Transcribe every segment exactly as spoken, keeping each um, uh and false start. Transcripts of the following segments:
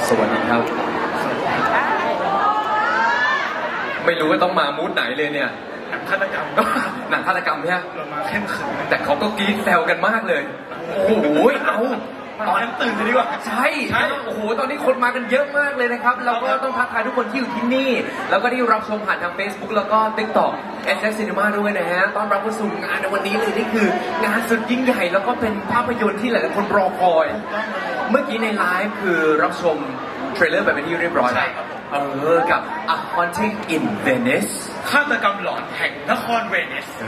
สวัสดีครับไม่รู้ว่าต้องมามูดไหนเลยเนี่ยหนังฆาตกรรมหนังฆาตกรรมเนี่ยเรามาเข้มขึงแต่เขาก็กรี๊ดแซวกันมากเลยโอ้โหเอาตอนนั้นตื่นเลยดีกว่าใช่โอ้โหตอนนี้คนมากันเยอะมากเลยนะครับแล้วก็ต้องทักทายทุกคนที่อยู่ที่นี่แล้วก็ที่รับชมผ่านทาง Facebook แล้วก็ TikTok เอส เอส Cinema ด้วยนะฮะต้อนรับเข้าสู่งานในวันนี้เลยนี่คืองานสุดยิ่งใหญ่แล้วก็เป็นภาพยนตร์ที่หลายๆคนรอคอยเมื่อกี้ในไลฟ์คือรับชมเทรลเลอร์ไปเป็นที่เรียบร้อยแล้วเออกับ A Haunting in Venice ฆาตกรรมหลอนแห่งนครเวนิสเอ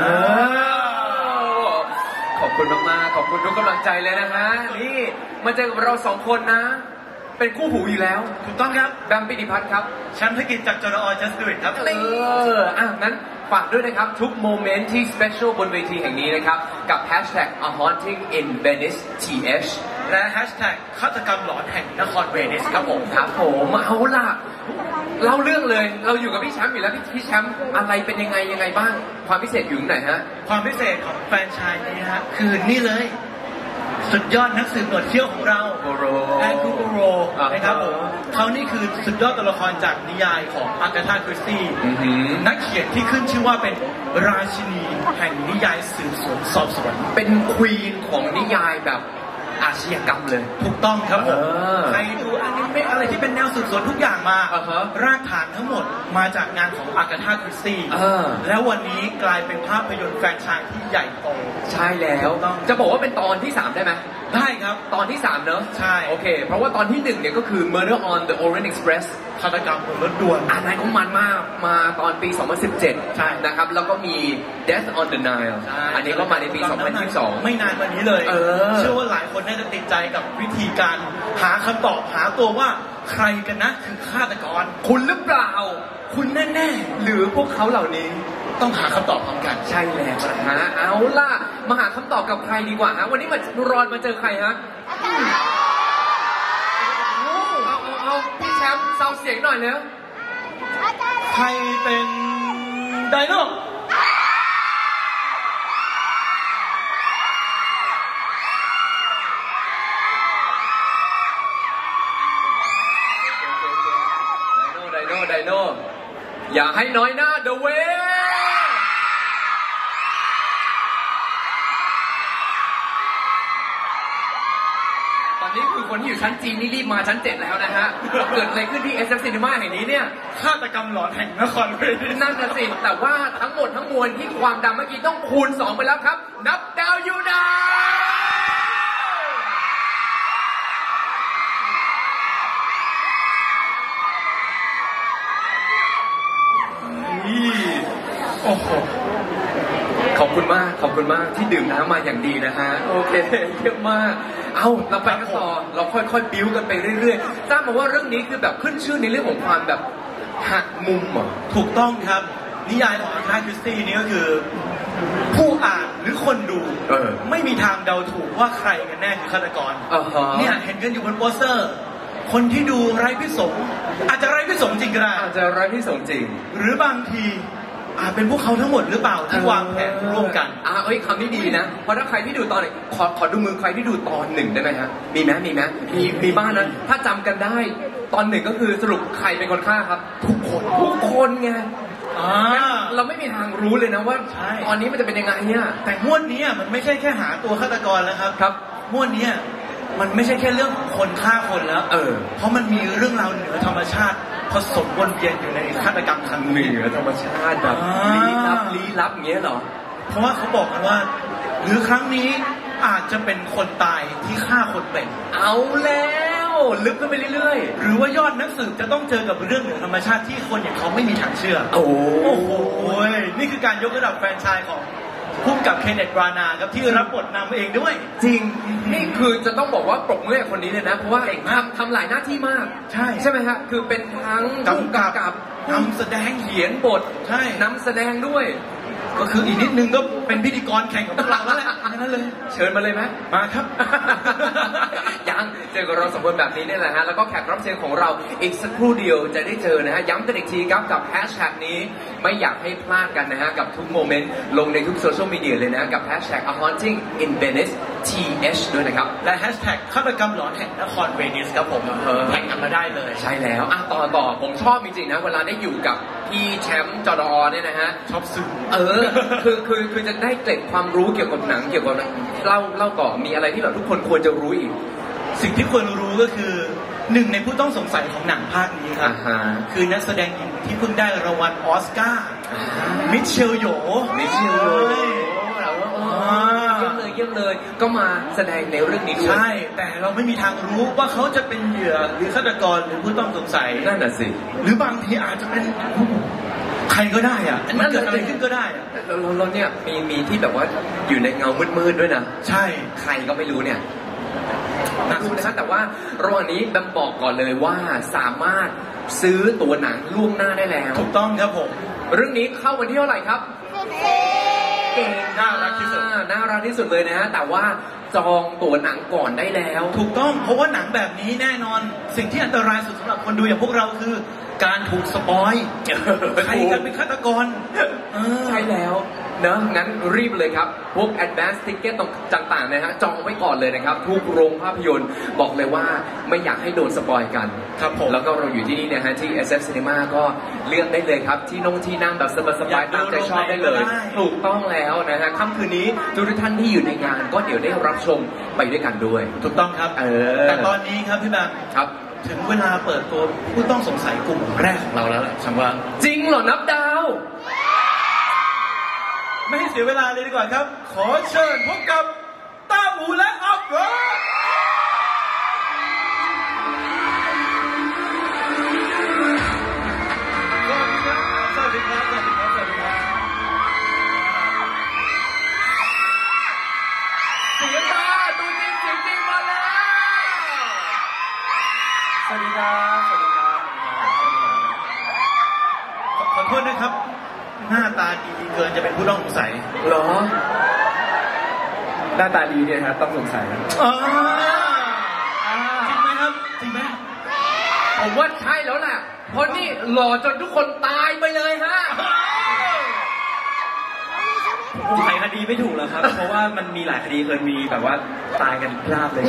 อขอบคุณมากๆขอบคุณทุกกำลังใจเลยนะฮะนี่มาเจอกับเราสองคนนะเป็นคู่หูอยู่แล้วถูกต้องครับแบมปิติพัฒน์ครับแชมป์ธุรกิจจากจรอ Just Do It ครับเอออ่ะงั้นฝากด้วยนะครับทุกโมเมนต์ที่ special บนเวทีแห่งนี้นะครับกับ hashtag A Haunting in Venice ที เอชและ hashtag ฆาตกรรมหลอนแห่งนครเวนิสครับผมครับผมเอาล่ะเล่าเรื่องเลยเราอยู่กับพี่แชมป์อยู่แล้วพี่พี่แชมป์อะไรเป็นยังไงยังไงบ้างความพิเศษอยู่ตรงไหนฮะความพิเศษของแฟรนไชส์นี้ฮะคือนี่เลยสุดยอดนักสืบหนวดเขี้ยวของเราโกโรแอนคูโกโรนะครับผมเขานี่คือสุดยอดตัวละครจากนิยายของอากาธาคริสตี้นักเขียนที่ขึ้นชื่อว่าเป็นราชินีแห่งนิยายสืบสวนสอบสวนเป็นควีนของนิยายแบบอาชญากรรมเลยถูกต้องครับผมใครดูอนิเมะอะไรที่เป็นแนวสืบสวนทุกอย่างมารากฐานทั้งหมดมาจากงานของอากาธาคริสตี้แล้ววันนี้กลายเป็นภาพยนตร์แฟรนไชส์ที่ใหญ่โตใช่แล้วจะบอกว่าเป็นตอนที่สามได้ไหมได้ครับตอนที่สามเนอะใช่โอเคเพราะว่าตอนที่หนึ่งเนี่ยก็คือ Murder on the Orient Express ฆาตกรรมบนรถด่วนอันนั้นก็มันมากมาตอนปีสองพันสิบเจ็ดใช่นะครับแล้วก็มี Death on the Nile อันนี้ก็มาในปีสองพันยี่สิบสองไม่นานมานี้เลยเออเชื่อว่าหลายคนน่าจะติดใจกับวิธีการหาคำตอบหาตัวว่าใครกันนะคือฆาตกรคุณหรือเปล่าคุณแน่ๆหรือพวกเขาเหล่านี้ต้องหาคำตอบพร้อมกันใช่แล้วนะฮะเอาล่ะมาหาคำตอบกับใครดีกว่าฮะวันนี้มารอนมาเจอใครฮะเอาเอาเอาพี่แชมป์เซาเสียงหน่อยเร็วใครเป็นไดโน่ไดโน่ไดโน่อย่าให้น้อยหน้าเดอะเวตอนนี้คือคนที่อยู่ชั้นจีนนี่รีบมาชั้นเจ็ดแล้วนะฮะเกิดอะไรขึ้นที่ เอส เอส Cinema แห่งนี้เนี่ยฆาตกรรมหลอนแห่งนครเวนิสนั่นน่ะสิแต่ว่าทั้งหมดทั้งมวลที่ความดังเมื่อกี้ต้องคูณสองไปแล้วครับนับดาวยูดาโอ้โหขอบคุณมากขอบคุณมากที่ดื่มน้ำมาอย่างดีนะฮะโอเคเยอะมากเอาเราไปกันต่อเราค่อยๆบิ้วกันไปเรื่อยๆทราบมาว่าเรื่องนี้คือแบบขึ้นชื่อในเรื่องของความแบบหักมุมเหรอถูกต้องครับนิยายของอาร์ธาคริสตี้นี่ก็คือผู้อ่านหรือคนดูไม่มีทางเดาถูกว่าใครกันแน่คือฆาตกรเนี่ยเห็นกันอยู่บนโปสเตอร์คนที่ดูไร้พิสงอาจจะไร้พิสงจริงก็ได้อาจจะไร้พิสงจริงหรือบางทีอาจเป็นพวกเขาทั้งหมดหรือเปล่าที่วางแผนร่วมกันอ่าเอ้ยคำนี้ดีนะเพราะถ้าใครที่ดูตอนขอขอดูมือใครที่ดูตอนหนึ่งได้ไหมฮะมีไหมมีไหมมีมีบ้านนั้นถ้าจำกันได้ตอนหนึ่งก็คือสรุปใครเป็นคนฆ่าครับทุกคนทุกคนไงเราไม่มีทางรู้เลยนะว่าตอนนี้มันจะเป็นยังไงเนี่ยแต่ม้วนนี้มันไม่ใช่แค่หาตัวฆาตกรแล้วครับครับม้วนนี้มันไม่ใช่แค่เรื่องของคนฆ่าคนแล้วเออเพราะมันมีเรื่องราวเหนือธรรมชาติผสมวนเวียนอยู่ในฆาตกรรมครั้งนี้เหนือธรรมชาติแบบลี้ลับลี้ลับอย่างเงี้ยเหรอเพราะว่าเขาบอกกันว่าหรือครั้งนี้อาจจะเป็นคนตายที่ฆ่าคนเป็นเอาแล้วลึกขึ้นไปเรื่อยๆหรือว่ายอดนักสืบจะต้องเจอกับเรื่องเหนือธรรมชาติที่คนอย่างเขาไม่มีทางเชื่อโอ้โหนี่คือการยกระดับแฟรนไชส์ของพุ่มกับเคนเนต บรานาครับที่รับบทนำเองด้วยจริงนี่คือจะต้องบอกว่าปรบมือให้คนนี้เลยนะเพราะว่าทำทำหลายหน้าที่มากใช่ใช่ไหมครับคือเป็นทั้งกำกับนำแสดงเขียนบทใช่นำแสดงด้วยก็คืออีกนิดนึงก็เป็นพิธีกรแข่งกับพวกเราแล้วแหละนั่นเลยเชิญมาเลยไหมมาครับยังจะอกับเราสองคนแบบนี้เนี่ยแหละฮะแล้วก็แขกรับเชิญของเราอีกสักครู่เดียวจะได้เจอนะฮะย้ำกันอีกทีครับกับแฮชแท็กนี้ไม่อยากให้พลาดกันนะฮะกับทุกโมเมนต์ลงในทุกโซเชียลมีเดียเลยนะกับแฮชแท็ก a haunting in Venice ที เอช ด้วยนะครับและแฮชแท็กฆาตกรรมหลอนแห่งนครเวนิสครับผมแท็กกันมาได้เลยใช่แล้วอ่ะต่อต่อผมชอบจริงๆนะเวลาได้อยู่กับพี่แชมป์จอดอเนี่ยนะฮะชอบซึ้งเออคือคือคือจะได้เกร็ดความรู้เกี่ยวกับหนังเกี่ยวกับเล่าเล่าก่อนมีอะไรที่แบบทุกคนควรจะรู้อีกสิ่งที่ควรรู้ก็คือหนึ่งในผู้ต้องสงสัยของหนังภาคนี้ครับคือนักแสดงหญิงที่เพิ่งได้รางวัลออสการ์มิเชลโยมิเชลโยเยี่ยมเลยเยี่ยมเลยก็มาแสดงในเรื่องนี้ด้วยใช่แต่เราไม่มีทางรู้ว่าเขาจะเป็นเหยื่อหรือฆาตกรหรือผู้ต้องสงสัยนั่นน่ะสิหรือบางทีอาจจะเป็นใครก็ได้อ่ะมันเกิดอะไรขึ้นก็ได้เราเราเนี่ยมีมีที่แบบว่าอยู่ในเงามืดๆด้วยนะใช่ใครก็ไม่รู้เนี่ยน่าสนใจแต่ว่าระหว่างนี้แบมบอกก่อนเลยว่าสามารถซื้อตั๋วหนังล่วงหน้าได้แล้วถูกต้องครับผมเรื่องนี้เข้าวันที่เท่าไหร่ครับเก่งน่ารักที่สุดน่ารักที่สุดเลยนะฮะแต่ว่าจองตั๋วหนังก่อนได้แล้วถูกต้องเพราะว่าหนังแบบนี้แน่นอนสิ่งที่อันตรายสุดสำหรับคนดูอย่างพวกเราคือการถูกสปอยใครกันเป็นฆาตกรใช่แล้วเนอะงั้นรีบเลยครับพวก advance ticket ต่างๆนะฮะจองไว้ก่อนเลยนะครับทุกโรงภาพยนตร์บอกเลยว่าไม่อยากให้โดนสปอยกันครับผมแล้วก็เราอยู่ที่นี่นะฮะที่ เอส เอฟ Cinema ก็เลือกได้เลยครับที่นงที่นั่งแบบสบายๆตามใจชอบได้เลยถูกต้องแล้วนะฮะค่ำคืนนี้ทุกท่านที่อยู่ในงานก็เดี๋ยวได้รับชมไปด้วยกันด้วยถูกต้องครับเออแต่ตอนนี้ครับพี่แบงค์ครับถึงเวลาเปิดตัวผู้ต้องสงสัยกลุ่มแรกของเราแล้วแหละชังว่าจริงเหรอนับดาวไม่ให้เสียเวลาเลยดีกว่าครับขอเชิญพบกับต้าอูและอัพโรดสวัสดีครับสวัสดีครับสวัสดีครับเสียงมาตัวจริงเสียงจริงมาแล้วสวัสดีครับสวัสดีครับขอโทษนะครับหน้าตาดีเกินจะเป็นผู้ต้องสงสัยเหรอหน้าตาดีเนี่ยครับต้องสงสัยอ๋อจริงไหมครับจริงไหมผมว่าใช่แล้วแหละเพราะนี่หล่อจนทุกคนตายไปเลยฮะไขคดีไม่ถูกแล้วครับเพราะว่ามันมีหลายคดีเคยมีแบบว่าตายกันพลาดเลย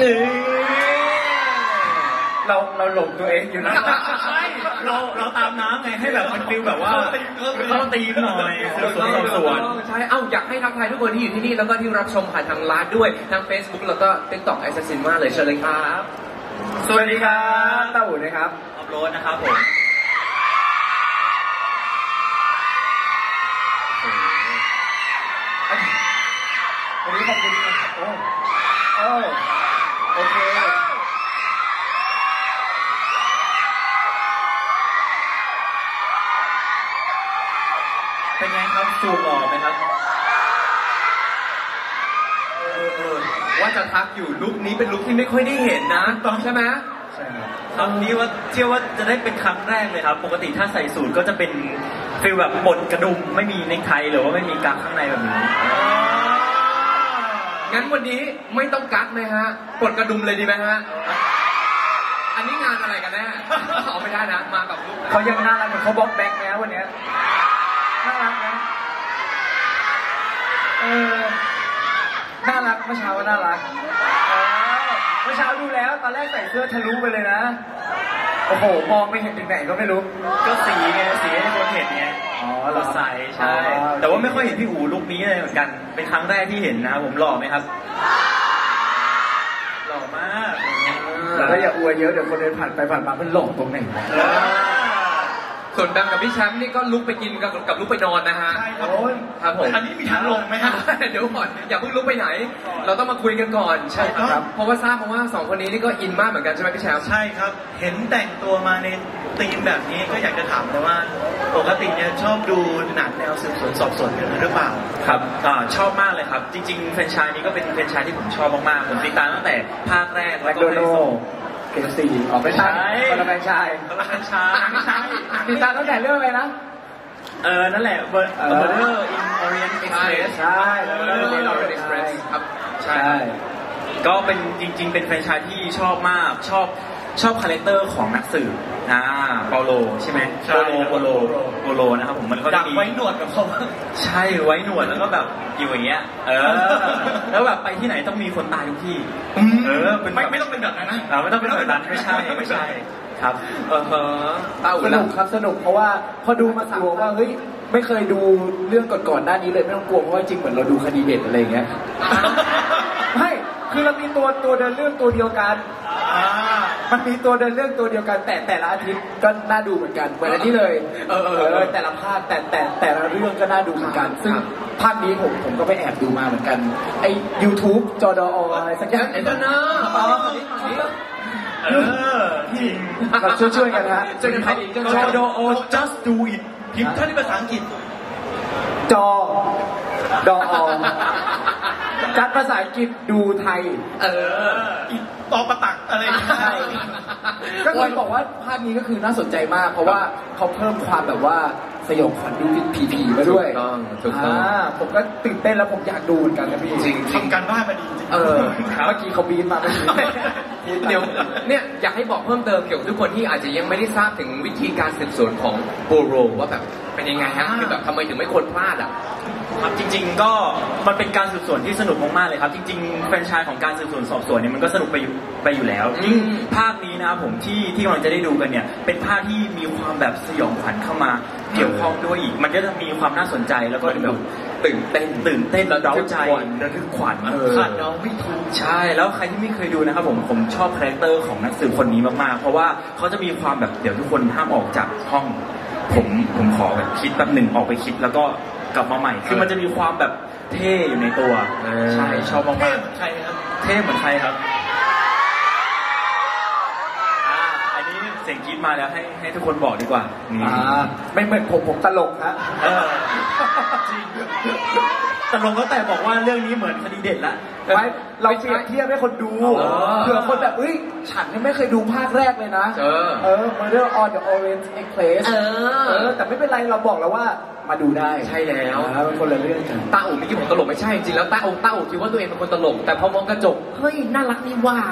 เราเราหลงตัวเองอยู่นะใช่เราเราตามน้ำไงให้แบบมันฟิลแบบว่าเข้าตีมหน่อยสืบสวนสอบสวนใช่เอ้าอยากให้ทักทายทุกคนที่อยู่ที่นี่แล้วก็ที่รับชมผ่านทางไลฟ์ด้วยทาง Facebook แล้วก็ TikTok ไอซ์ซินมาเลยเชิญเลยครับสวัสดีครับต้าอู๋นะครับอัพโหลดนะครับผมวันนี้ขอบคุณโอ้โอ้โอเคเป็นไงครับสูงหล่อไหมครับเออเออว่าจะทักอยู่ลุคนี้เป็นลุคที่ไม่ค่อยได้เห็นนะต้องใช่ไหมใช่ครับครั้งนี้ว่าเชื่อว่าจะได้เป็นครั้งแรกเลยครับปกติถ้าใส่สูทก็จะเป็นฟีลแบบบดกระดุมไม่มีเนคไทหรือว่าไม่มีกั๊กข้างในแบบนี้งั้นวันนี้ไม่ต้องกั๊กไหมฮะปลดกระดุมเลยดีไหมฮะอันนี้งานอะไรกันแน่เอาไม่ได้นะมากับลุคเขายังน่ารักเหมือนเขาบล็อกแบ็คแล้ววันนี้น่ารักนะเออน่ารักเมื่อเช้าก็น่ารักเมื่อเช้าดูแล้วตอนแรกใส่เสื้อทะลุไปเลยนะโอ้โหมองไม่เห็นถึงไหนก็ไม่รู้ก็สีไงสีให้คนเห็นไงอ๋อเราใส่ใช่แต่ว่าไม่ค่อยเห็นพี่อู๋ลุคนี้เลยเหมือนกันเป็นครั้งแรกที่เห็นนะครับผมหล่อไหมครับหล่อมากแต่ถ้าอย่าอวยเยอะเดี๋ยวคนเดินผ่านไปผ่านมามันหลงตรงไหนส่วนแบมกับพี่แชมป์นี่ก็ลุกไปกินกับกับลุกไปนอนนะฮะใช่ครับผมครับผมอันนี้มีทางลงไหมฮะเดี๋ยวก่อนอย่าเพิ่งลุกไปไหนเราต้องมาคุยกันก่อนใช่ครับเพราะว่าทราบมาว่าสองคนนี้นี่ก็อินมากเหมือนกันใช่ไหมพี่แชมป์ใช่ครับเห็นแต่งตัวมาในธีมแบบนี้ก็อยากจะถามเลยว่าปกติเนี่ยชอบดูหนังแนวสืบสวนสอบสวนกันหรือเปล่าครับชอบมากเลยครับจริงๆแฟรนไชส์นี้ก็เป็นแฟรนไชส์ที่ผมชอบมากๆผมติดตามตั้งแต่ภาคแรกแล้วก็ได้ส่งเกมสี่ออกไม่ใช่คนละแฟรนไชส์คนละแฟรนไชส์ไม่ใช่ติดตามตั้งแต่เรื่องอะไรนะเออนั่นแหละ Murder in Orient Express ใช่ Murder in Orient Express ครับใช่ก็เป็นจริงๆเป็นแฟรนไชส์ที่ชอบมากชอบชอบคาแรคเตอร์ของนักสืบอ่าเปาโลใช่ไหมโปโลโปโลโปโลนะครับผมมันก็จะมีไว้หนวดกับเขาใช่ไว้หนวดแล้วก็แบบอยู่อย่างเงี้ยเออแล้วแบบไปที่ไหนต้องมีคนตายทุกที่เออไม่ไม่ต้องเป็นแบบนั้นนะไม่ต้องเป็นแบบนั้นไม่ใช่ไม่ใช่ครับเออสนุกครับสนุกเพราะว่าพอดูมาสามว่าเฮ้ยไม่เคยดูเรื่องก่อนๆหน้านี้เลยไม่ต้องกลัวเพราะว่าจริงเหมือนเราดูคดีเด็ดอะไรอย่างเงี้ยไม่คือเรามีตัวตัวเดินเรื่องตัวเดียวกันมันมีตัวเดินเรื่องตัวเดียวกันแต่แต่ละอาทิตย์ก็น่าดูเหมือนกันเหมือนอันนี้เลยเออเออแต่ละภาคแต่แต่แต่ละเรื่องก็น่าดูเหมือนกันซึ่งภาคนี้ผมผมก็ไปแอบดูมาเหมือนกันไอ้ YouTube จอดออะไรสักอย่างไอ้เจ้าเนอะเออที่เราช่วยช่วยกันนะช่วยกันดีจอดอ just do it พิมพ์ท่าที่ภาษาอังกฤษจอดอจัดภาษาอังกฤษดูไทยเอออีกตอประตักอะไรใช่ก็เลยบอกว่าภาคนี้ก็คือน่าสนใจมากเพราะว่าเขาเพิ่มความแบบว่าสยองขวัญดูผีผีมาด้วยถูกต้องถูกต้องผมก็ตื่นเต้นแล้วผมอยากดูเหมือนกันนะพี่จริงทำการบ้านมาดีจริงเออเมื่อกี้เขาบีนมาเมื่อกี้เดี๋ยวเนี่ยอยากให้บอกเพิ่มเติมเกี่ยวกับทุกคนที่อาจจะยังไม่ได้ทราบถึงวิธีการสืบสวนของโบโรว่าแบบเป็นยังไงฮะคือแบบทำไมถึงไม่ควรพลาดอ่ะครับจริงๆก็มันเป็นการสืบสวนที่สนุกมากๆเลยครับจริงๆแฟรนไชส์ของการสืบสวนสอบสวนเนี่ยมันก็สนุกไปอยู่ไปอยู่แล้วยิ่งภาคนี้นะครับผมที่ที่กำลังจะได้ดูกันเนี่ยเป็นภาคที่มีความแบบสยองขวัญเข้ามาเกี่ยวข้องด้วยอีกมันก็จะมีความน่าสนใจแล้วก็แบบตื่นเต้นตื่นเต้นแล้วเร้าใจระทึกขวัญคาดเดาไม่ถูกใช่แล้วใครที่ไม่เคยดูนะครับผมผมชอบคาแรคเตอร์ของนักสืบคนนี้มากๆเพราะว่าเขาจะมีความแบบเดี๋ยวทุกคนห้ามออกจากห้องผมผมขอแบบคิดแป๊บหนึ่งออกไปคิดแล้วก็กลับมาใหม่คือมันจะมีความแบบเท่อยู่ในตัวใช่ชอบมากเท่เหมือนใครครับเท่เหมือนใครครับอ่าอันนี้เสียงคิดมาแล้วให้ให้ทุกคนบอกดีกว่าอ่าไม่เหมือนผมผมตลกฮะเออจริงตลกก็แต่บอกว่าเรื่องนี้เหมือนคดีเด็ดละไม่เราเปรียบเทียบให้คนดูเผื่อคนแบบเฮ้ยฉันยังไม่เคยดูภาคแรกเลยนะเออเออ Murder on the Orient Express เออเออแต่ไม่เป็นไรเราบอกแล้วว่ามาดูได้ใช่แล้วเป็นคนละเรื่องกันตาอู่เมื่อกี้ผมตลกไม่ใช่จริงแล้วตาอู่ตาอู่คิดว่าตัวเองเป็นคนตลกแต่พอมองกระจกเฮ้ยน่ารักนี่ว่า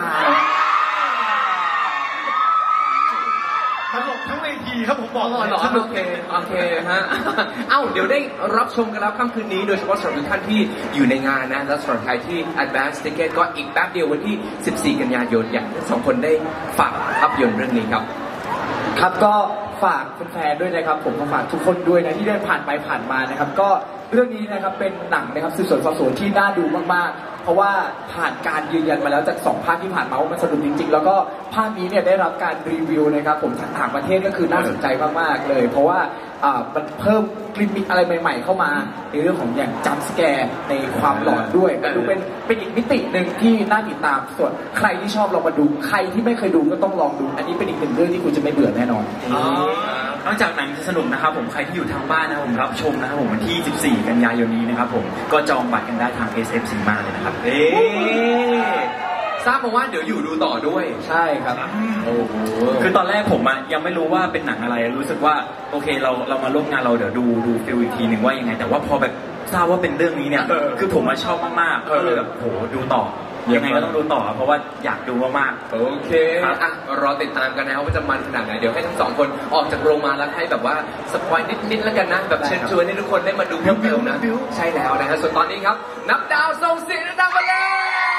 ตลกทั้งเวทีครับผมบอกเลยโอเคโอเคฮะเอ้าเดี๋ยวได้รับชมกันแล้วค่ำคืนนี้โดยเฉพาะสำหรับทุกท่านที่อยู่ในงานนะและสำหรับใครที่ Advance Ticket ก็อีกแป๊บเดียววันที่สิบสี่กันยายนอยากให้สองคนได้ฝากภาพยนตร์เรื่องนี้ครับครับก็ฝากแฟนๆด้วยนะครับผมฝากทุกคนด้วยนะที่ได้ผ่านไปผ่านมานะครับก็เรื่องนี้นะครับเป็นหนังนะครับสืบสวนสอบสวนที่น่าดูมากๆเพราะว่าผ่านการยืนยันมาแล้วจากสองภาคที่ผ่านมาว่ามันสนุกจริงๆแล้วก็ภาคนี้เนี่ยได้รับการรีวิวนะครับผมจากต่างประเทศก็คือน่าสนใจมากๆเลยเพราะว่าอ่ามันเพิ่มกลิ่นมิกอะไรใหม่ๆเข้ามาในเรื่องของอย่างจัมป์สแกร์ในความหลอนด้วยก็ดูเป็นเป็นอีกมิติหนึ่งที่น่าติดตามส่วนใครที่ชอบลองมาดูใครที่ไม่เคยดูก็ต้องลองดูอันนี้เป็นอีกหนึ่งเรื่องที่คุณจะไม่เบื่อแน่นอนนอกจากหนังจะสนุกนะครับผมใครที่อยู่ทางบ้านนะครับผมรับชมนะครับผมวันที่สิบสี่กันยายนนี้นะครับผมก็จองบัตรกันได้ทาง เอส เอฟ Cinema เลยนะครับเอ๊ทราบมาว่าเดี๋ยวอยู่ดูต่อด้วยใช่ครับโอ้โหคือตอนแรกผมยังไม่รู้ว่าเป็นหนังอะไรรู้สึกว่าโอเคเราเรามาร่วมงานเราเดี๋ยวดูดูฟิลอีกทีหนึ่งว่ายังไงแต่ว่าพอแบบทราบว่าเป็นเรื่องนี้เนี่ยคือผมมาชอบมากๆก็เลยแบบโหดูต่อยังไงก็ต้องดูต่อเพราะว่าอยากดูมากๆโอเคอ่ะรอติดตามกันนะครับว่าจะมันขนาดไหนเดี๋ยวให้ทั้งสองคนออกจากโรงมาแล้วให้แบบว่าสปอยนิดๆแล้วกันนะแบบเชิญชวนให้ทุกคนได้มาดูเพิ่มเติมนะใช่แล้วนะฮะส่วนตอนนี้ครับนับดาวส่งเสียงดังมาเลย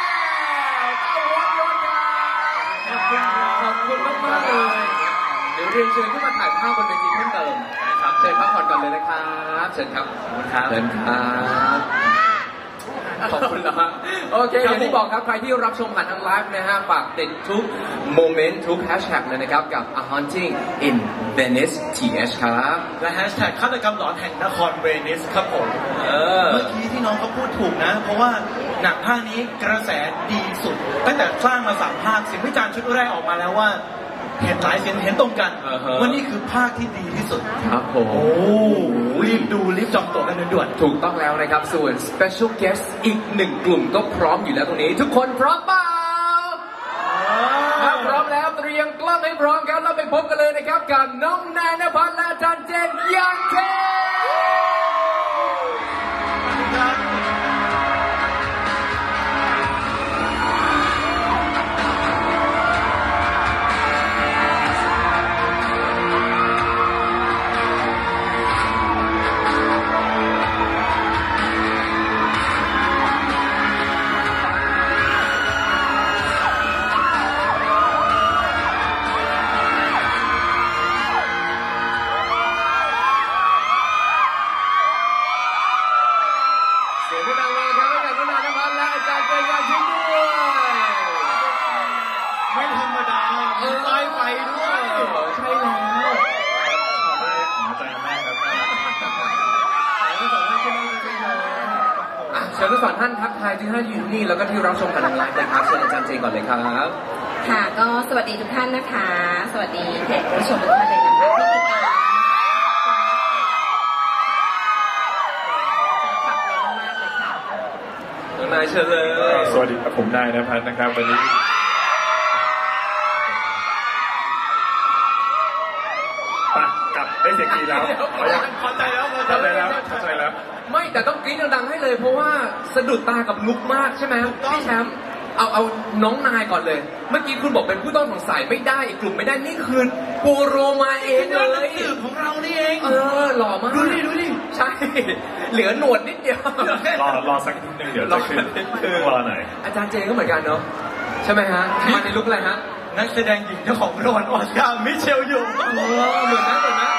ขอบคุณมากๆเลยเดี๋ยวเรียนเชิญขึ้นมาถ่ายภาพบนเวทีเพิ่มเติมครับเชิญพักผ่อนก่อนเลยนะครับเชิญครับขอบคุณครับเชิญครับขอบคุณนะโอเคอย่างที่บอกครับใครที่รับชมผ่านทางไลฟ์นะฮะฝากติดทุกโมเมนต์ทุกแฮชแท็กเลยนะครับกับ A Haunting in Venice ที เอช ครับและแฮชแท็กฆาตกรรมหลอนแห่งนครเวนิสครับผมเออเมื่อกี้ที่น้องเขาพูดถูกนะเพราะว่าหนังภาคนี้กระแสดีสุดตั้งแต่สร้างมาสามภาคเสียงวิจารณ์ชุดแรกออกมาแล้วว่าเห็นหลายเสียงเห็นตรงกันว่านี่คือภาคที่ดีที่สุดครับผมโอ้รีบดูรีบจองตั๋วกันด่วนๆถูกต้องแล้วนะครับส่วน special guest อีกหนึ่งกลุ่มก็พร้อมอยู่แล้วตรงนี้ทุกคนพร้อมเปล่าถ้าพร้อมแล้วเตรียมกล้องให้พร้อมครับเราไปพบกันเลยนะครับกับน้องนายณภัทรและอาจารย์เจนยังเคชิญทั้งสองท่านทักทายที่ท่านอยู่นี่แล้วก็ที่รับชมกันทางไลฟ์นะครับเชิญอาจารย์เจนก่อนเลยครับค่ะก็สวัสดีทุกท่านนะคะสวัสดีแขกผู้ชมทุกท่านเลยนะคะที่ติดตามนายเชิญเลยสวัสดีครับผมนายณภัทรนะครับวันนี้กลับได้เสียงดีแล้วพอใจแล้วพอใจแล้วพอใจแล้วไม่แต่ต้องกรี๊ดดังๆให้เลยเพราะว่าสะดุดตากับลุกมากใช่ไหมพี่แชมป์เอาเอาน้องนายก่อนเลยเมื่อกี้คุณบอกเป็นผู้ต้องสงสัยไม่ได้อีกกลุ่มไม่ได้นี่คือปูโรมาเองเลยสื่อของเรานี่เองเออหล่อมากดูดิดูดิใช่เหลือหนวดนิดเดียวรอรอสักนิดนึงเดี๋ยวจะขึ้นรอหน่อยอาจารย์เจก็เหมือนกันเนาะใช่ไหมฮะมาในลุกอะไรฮะนักแสดงหญิงเจ้าของรางวัลออสการ์มิเชลยูเออเหมือนนะเหมือนนะ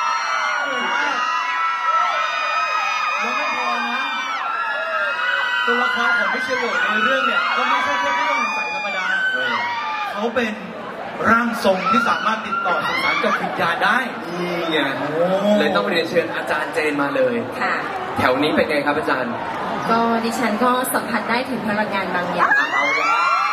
แล้วไม่พอนะตัวละครของมิเชลยูในเรื่องเนี่ยก็ไม่ใช่แค่ผู้ต้องสงสัยธรรมดาเขาเป็นร่างทรงที่สามารถติดต่อสื่อสารกับวิญญาณได้นี่ไงเลยต้องเรียนเชิญอาจารย์เจนมาเลยค่ะแถวนี้เป็นไงครับอาจารย์ก็ดิฉันก็สัมผัสได้ถึงพลังงานบางอย่างเอาเลย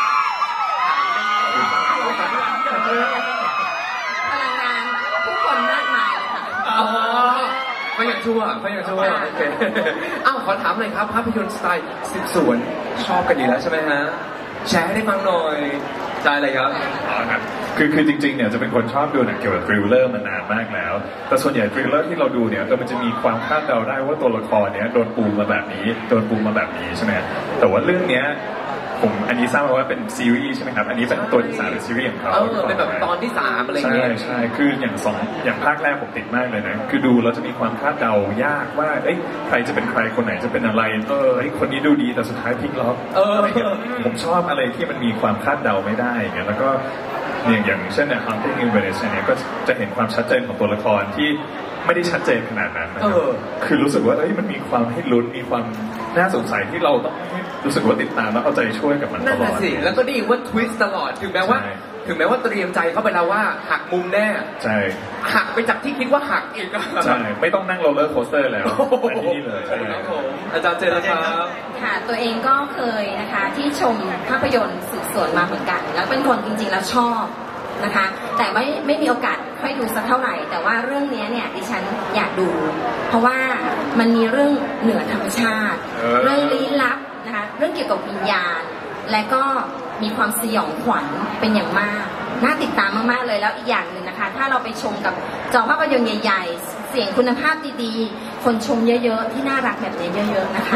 พลังงานผู้คนมากมายเลยค่ะอ๋อไม่อยากชั่วไม่อยากชั่วโอเคอ้าวขอถามหน่อยครับภาพยนตร์สไตล์สืบสวนชอบกันดีแล้วใช่ไหมฮะแชร์ให้ได้ฟังหน่อยใช่เลยครับอ๋อครับคือคือจริงๆเนี่ยจะเป็นคนชอบดูหนังเกี่ยวกับทริลเลอร์มานานมากแล้วแต่ส่วนใหญ่ทริลเลอร์ที่เราดูเนี่ยเออมันจะมีความคาดเดาได้ว่าตัวละครเนี้ยโดนปูมาแบบนี้โดนปูมาแบบนี้ใช่ไหมแต่ว่าเรื่องเนี้ยผมอันนี้ทราบมาว่าเป็นซีรีส์ใช่ไหมครับอันนี้เป็นตัวที่สามเป็นซีรีส์ของเขาเออเป็นแบบตอนที่สามอะไรเงี้ยใช่ใช่คืออย่างสองอย่างภาคแรกผมติดมากเลยนะคือดูแล้วจะมีความคาดเดายากว่าเอ้ยใครจะเป็นใครคนไหนจะเป็นอะไรเออไอ้คนนี้ดูดีแต่สุดท้ายพลิกล็อกเออผมชอบอะไรที่มันมีความคาดเดาไม่ได้อย่างเงี้ยแล้วก็อย่างอย่างเช่นเนี่ย Haunting in Venice เนี่ยก็จะเห็นความชัดเจนของตัวละครที่ไม่ได้ชัดเจนขนาดนั้นนะครับคือรู้สึกว่าเอ้ยมันมีความให้ลุ้นมีความน่าสงสัยที่เราต้องรู้สึกว่าติดตามแล้วเอาใจช่วยกับมันตลอดสิแล้วก็ได้ยินว่าทวิสต์ตลอดถึงแม้ว่าถึงแม้ว่าเตรียมใจเข้าไปแล้วว่าหักมุมแน่ใช่หักไปจากที่คิดว่าหักอีกใช่ไม่ต้องนั่งโรลเลอร์โคสเตอร์แล้วไปที่นี่เลยครับผมอาจารย์เจนครับค่ะตัวเองก็เคยนะคะที่ชมภาพยนตร์สืบสวนมาเหมือนกันแล้วเป็นคนจริงๆแล้วชอบนะคะแต่ไม่ไม่มีโอกาสค่อยดูสักเท่าไหร่แต่ว่าเรื่องนี้เนี่ยดิฉันอยากดูเพราะว่ามันมีเรื่องเหนือธรรมชาติเรื่องลี้ลับนะคะเรื่องเกี่ยวกับวิญญาณและก็มีความสยองขวัญเป็นอย่างมากน่าติดตามมากๆเลยแล้วอีกอย่างหนึ่งนะคะถ้าเราไปชมกับจอภาพยนตร์ใหญ่ๆเสียงคุณภาพดีๆคนชมเยอะๆที่น่ารักแบบนี้เยอะๆนะคะ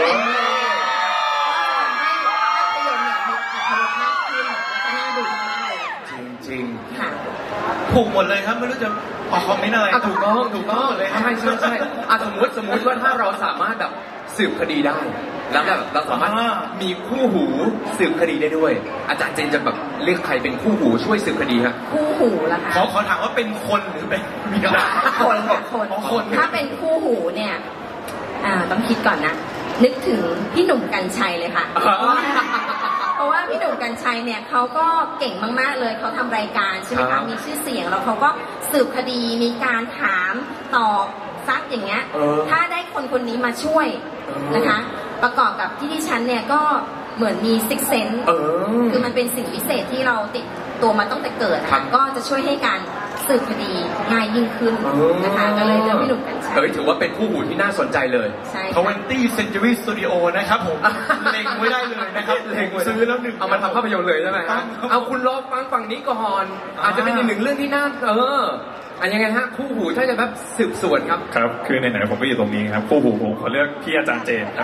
ถูกหมดเลยครับไม่รู้จะออกคอมเมนต์อะไรถูกต้องถูกต้องเลยใช่ใช่ใช่สมมติสมมติว่าถ้าเราสามารถแบบสืบคดีได้แล้วแบบเราสามารถมีคู่หูสืบคดีได้ด้วยอาจารย์เจนจะแบบเรียกใครเป็นคู่หูช่วยสืบคดีครับคู่หูล่ะคะขอขอถามว่าเป็นคนหรือเป็นมีคนคนคนถ้าเป็นคู่หูเนี่ยอ่าต้องคิดก่อนนะนึกถึงพี่หนุ่มกรรชัยเลยค่ะเพราะว่าพี่หนุ่มกรรชัยเนี่ยเขาก็เก่งมากๆเลยเขาทำรายการใช่ไหมคะมีชื่อเสียงแล้วเขาก็สืบคดีมีการถามตอบซักอย่างเงี้ยถ้าได้คนคนนี้มาช่วยนะคะประกอบกับที่ดิฉันเนี่ยก็เหมือนมีซิกเซนส์คือมันเป็นสิ่งพิเศษที่เราติดตัวมาตั้งแต่เกิดก็จะช่วยให้การสืบคดีง่ายยิ่งขึ้นนะคะก็เลยเลือกพี่หนุ่มกรรชัยเฮ้ยถือว่าเป็นคู่หูที่น่าสนใจเลยใช่ทเวนตี้เซนจูรี่สตูดิโอนะครับผมเล็งไว้ได้เลยนะครับเล็งซื้อแล้วหนึ่งเอามาทำภาพยนตร์เลยใช่ไหมครับเอาคุณรอฟังฝั่งนี้ก่อนอาจจะเป็นอีกหนึ่งเรื่องที่น่าเอออันยังไงฮะคู่หูถ้าจะแบบสืบสวนครับครับคือไหนๆผมก็อยู่ตรงนี้ครับคู่หูผมขอเลือกพี่อาจารย์เจนครับ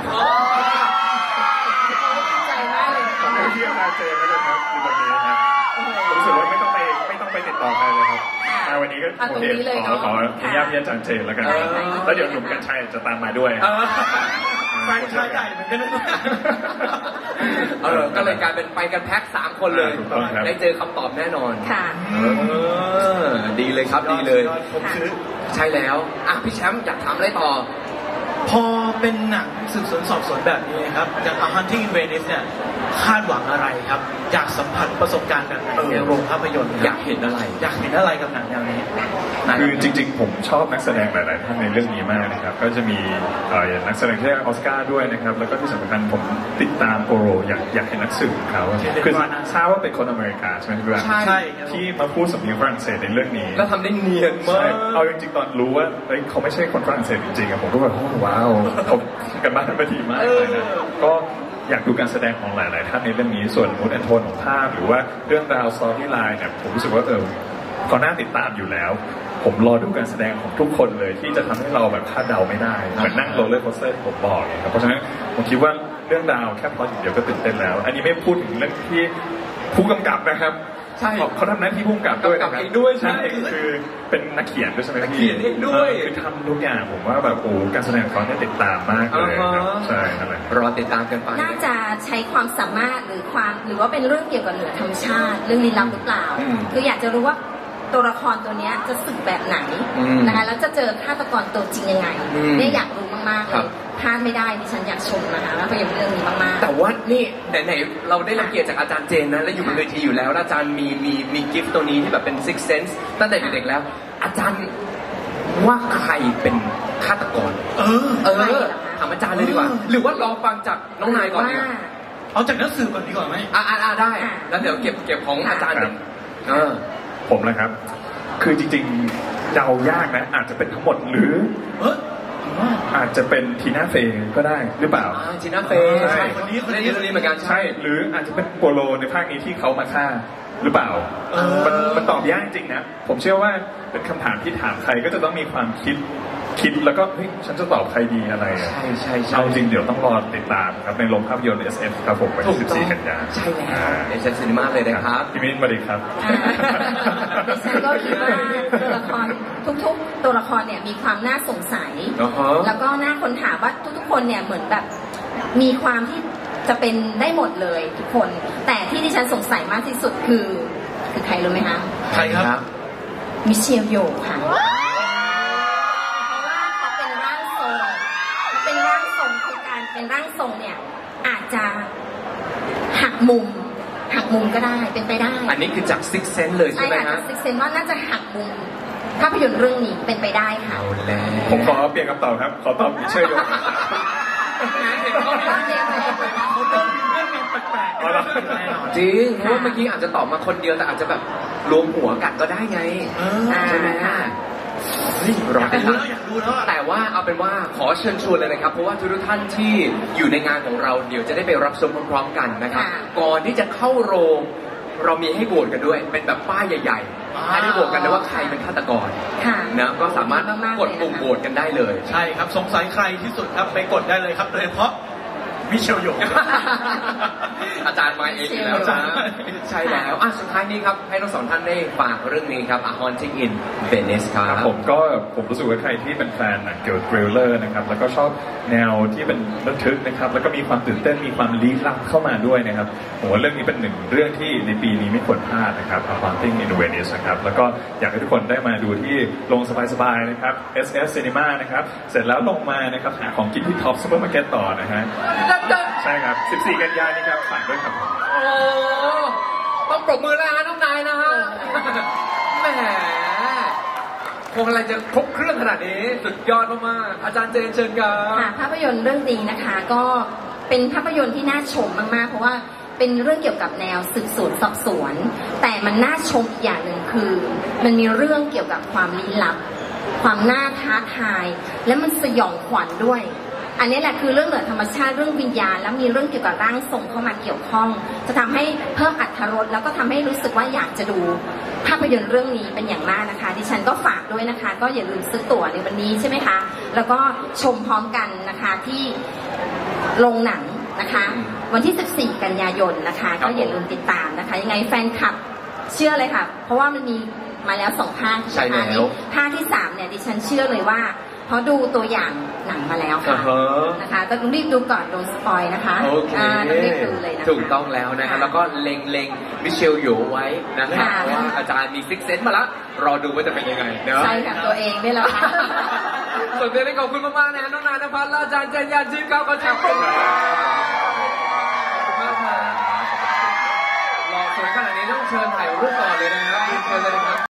ดีใจมากเลยขอเลือกพี่อาจารย์เจนแล้วกันครับอยู่ตรงนี้ครับรู้สึกว่าไม่ต้องไปไม่ต้องไปติดต่อใครเลยครับวันนี้ก็โอเคขอขอพี่ญาติพี่อาจารย์เจนแล้วกันแล้วเดี๋ยวหนุ่มกัญชัยจะตามมาด้วยแฟนชายใหญ่เหมือนกันนะเออก็เลยกลายเป็นไปกันแพ็คสามคนเลยได้เจอคำตอบแน่นอนค่ะดีเลยครับดีเลยใช่แล้วอ่ะพี่แชมป์อยากถามอะไรต่อพอเป็นหนังสืบสวนสอบสวนแบบนี้ครับอย่าง Haunting in Venice เนี่ยคคาดหวังอะไรครับอยากสัมผัสประสบการณ์แบบไหนในโรงภาพยนตร์อยากเห็นอะไรอยากเห็นอะไรกับหนังแนวนี้คือจริงๆผมชอบนักแสดงหลายๆท่านในเรื่องนี้มากนะครับก็จะมีนักแสดงที่ได้ออสการ์ด้วยนะครับแล้วก็ที่สำคัญผมติดตามโปโรอยากอยากเห็นนักสืบของเขาคือทราบว่าเป็นคนอเมริกาใช่ไหมพี่ว่าใช่ที่มาพูดสำเนียงฝรั่งเศสในเรื่องนี้แล้วทำได้เนียนมากเอาจริงๆตอนรู้ว่าเขาไม่ใช่คนฝรั่งเศสจริงๆผมก็แบบว้าวเขากันมาทันทีมากเลยนะก็อยากดูการแสดงของหลายๆท่านในเรื่องนี้ส่วนมูดแอนโทนของภาพหรือว่าเรื่องราวสตอรี่ไลน์เนี่ยผมรู้สึกว่าเออเขาน่าติดตามอยู่แล้วผมรอดูการแสดงของทุกคนเลยที่จะทำให้เราแบบคาดเดาไม่ได้เหมือนนั่งโรลเลอร์โคสเตอร์ผมบอกครับเพราะฉะนั้นผมคิดว่าเรื่องราวแค่พอถึงเดียวก็ตื่นเต้นแล้วอันนี้ไม่พูดถึงเรื่องที่ผู้กำกับนะครับใช่เขาทำหน้าที่ผู้กำกับด้วยนะครับด้วยใช่คือเป็นนักเขียนด้วยใช่ไหมนักเขียนเองด้วยคือทำทุกอย่างผมว่าแบบโอ้การแสดงเขาเนี่ยติดตามมากเลยครับใช่นั่นแหละรอติดตามกันไปน่าจะใช้ความสามารถหรือความหรือว่าเป็นเรื่องเกี่ยวกับเหนือธรรมชาติเรื่องลี้ลับหรือเปล่าคืออยากจะรู้ว่าตัวละครตัวนี้จะสึกแบบไหนนะคะแล้วจะเจอฆาตกรตัวจริงยังไงเนี่ยอยากรู้มากๆเลยพลาดไม่ได้ดิฉันอยากชมนะคะแล้วก็ยังเรื่องนี้มากๆแต่ว่านี่ไหนๆเราได้รับเกียรติจากอาจารย์เจนนะและอยู่บนเวทีอยู่แล้วอาจารย์มีมีมีกิฟต์ตัวนี้ที่แบบเป็น six sense ตั้งแต่เด็กๆแล้วอาจารย์ว่าใครเป็นฆาตกรเออเออถามอาจารย์เลยดีกว่าหรือว่าลองฟังจากน้องนายก่อนดีกว่าเอาจากนักสืบก่อนดีกว่าไหมอ่าอ่าได้แล้วเดี๋ยวเก็บเก็บของอาจารย์เออผมเลยครับคือจริงๆเดายากนะอาจจะเป็นทั้งหมดหรืออาจจะเป็นทีน่าเฟย์ก็ได้หรือเปล่าทีน่าเฟย์ใช่คนนี้คนนี้คนนี้เหมือนกันใช่หรืออาจจะเป็นโปโลในภาคนี้ที่เขามาฆ่าหรือเปล่ามันมันตอบยากจริงนะผมเชื่อว่าเป็นคำถามที่ถามใครก็จะต้องมีความคิดคิดแล้วก็เฮ้ยฉันจะตอบใครดีอะไรใช่ใช่เอาจริงเดี๋ยวต้องรอติดตามครับในโรงภาพยนตร์ เอส เอฟ ครับผมวันที่สิบสี่กันยายนใช่แล้วเอส เอฟ Cinema เลยนะครับพี่มิ้นมาดีครับดิฉันก็คิดว่าตัวละครทุกๆตัวละครเนี่ยมีความน่าสงสัยแล้วก็น่าค้นหาว่าทุกๆคนเนี่ยเหมือนแบบมีความที่จะเป็นได้หมดเลยทุกคนแต่ที่ดิฉันสงสัยมากที่สุดคือคือใครรู้ไหมคะใครครับมิเชลโยค่ะเป็นร่างทรงเนี่ยอาจจะหักมุมหักมุมก็ได้เป็นไปได้อันนี้คือจากซิกเซนเลยใช่ไหมฮะจากซิกเซนว่าน่าจะหักมุมภาพยนตร์เรื่องนี้เป็นไปได้ค่ะผมขอเปลี่ยนคำตอบครับขอตอบมิเชลโยจริงเพราะว่าเมื่อกี้อาจจะตอบมาคนเดียวแต่อาจจะแบบรวมหัวกันก็ได้ไงใช่ไหมฮะรอติดตามแต่ว่าเอาเป็นว่าขอเชิญชวนเลยนะครับเพราะว่าทุกท่านที่อยู่ในงานของเราเดี๋ยวจะได้ไปรับชมพร้อมๆกันนะครับก่อนที่จะเข้าโรงเรามีให้โหวตกันด้วยเป็นแบบป้ายใหญ่ๆให้ได้โหวตกันนะว่าใครเป็นฆาตกรนะก็สามารถกดปุ่มโหวตกันได้เลยใช่ครับสงสัยใครที่สุดครับไปกดได้เลยครับโดยเฉพาะมิเชลโยอาจารย์มาเองแล้วจ้าใช่แล้วอ่ะสุดท้ายนี้ครับให้ทั้งสองท่านได้ฝากเรื่องนี้ครับ A Haunting in Venice ครับผมก็ผมรู้สึกว่าใครที่เป็นแฟนหนังเกี่ยวกับทริลเลอร์นะครับแล้วก็ชอบแนวที่เป็นระทึกนะครับแล้วก็มีความตื่นเต้นมีความลี้ลับเข้ามาด้วยนะครับผมว่าเรื่องนี้เป็นหนึ่งเรื่องที่ในปีนี้ไม่ควรพลาดนะครับ A Haunting in Venice นะครับแล้วก็อยากให้ทุกคนได้มาดูที่โรงสบายๆนะครับ เอส เอฟ Cinema นะครับเสร็จแล้วลงมานะครับหาของกินที่ท็อปซูเปอร์มาร์เก็ตต่อนะฮะใช่ครับสิบสี่กันยายนนี้ครับฝากด้วยครับโอ้ต้องปรบมือแล้วฮะน้องนายนะฮะแหมคงอะไรจะครบเครื่องขนาดนี้สุดยอดมากๆอาจารย์เจนเชิญครับค่ะภาพยนตร์เรื่องนี้นะคะก็เป็นภาพยนตร์ที่น่าชมมากๆเพราะว่าเป็นเรื่องเกี่ยวกับแนวสืบสวนสอบสวนแต่มันน่าชมอีกอย่างหนึ่งคือมันมีเรื่องเกี่ยวกับความลี้ลับความน่าท้าทายและมันสยองขวัญด้วยอันนี้แหละคือเรื่องเหนือธรรมชาติเรื่องวิญญาณแล้วมีเรื่องเกี่ยวกับร่างทรงเข้ามาเกี่ยวข้องจะทำให้เพิ่มอรรถรสแล้วก็ทำให้รู้สึกว่าอยากจะดูภาพยนตร์เรื่องนี้เป็นอย่างมากนะคะดิฉันก็ฝากด้วยนะคะก็อย่าลืมซื้อตั๋วในวันนี้ใช่ไหมคะแล้วก็ชมพร้อมกันนะคะที่โรงหนังนะคะวันที่สิบสี่กันยายนนะคะก็อย่าลืมติดตามนะคะยังไงแฟนคลับเชื่อเลยค่ะเพราะว่ามันมีมาแล้วสองภาคใช่แล้วภาคที่สามเนี่ยดิฉันเชื่อเลยว่าเพราะดูตัวอย่างหนังมาแล้วค่ะนะคะต้องรีบดูก่อนโดนสปอยนะคะต้องรีบดูเลยนะคะถูกต้องแล้วนะคะแล้วก็เล็งเล็งมิเชลโยไว้นะคะเพราะว่าอาจารย์มีซิกเซนต์มาแล้วรอดูว่าจะเป็นยังไงเนาะใช่ค่ะตัวเองได้แล้วค่ะส่วนเรื่องนี้ขอบคุณมากๆนะน้องนายนภัสและอาจารย์เจนยาจิมครับขอบคุณมากค่ะรูปต่อเลยนะครับเชิญเลยนะครับ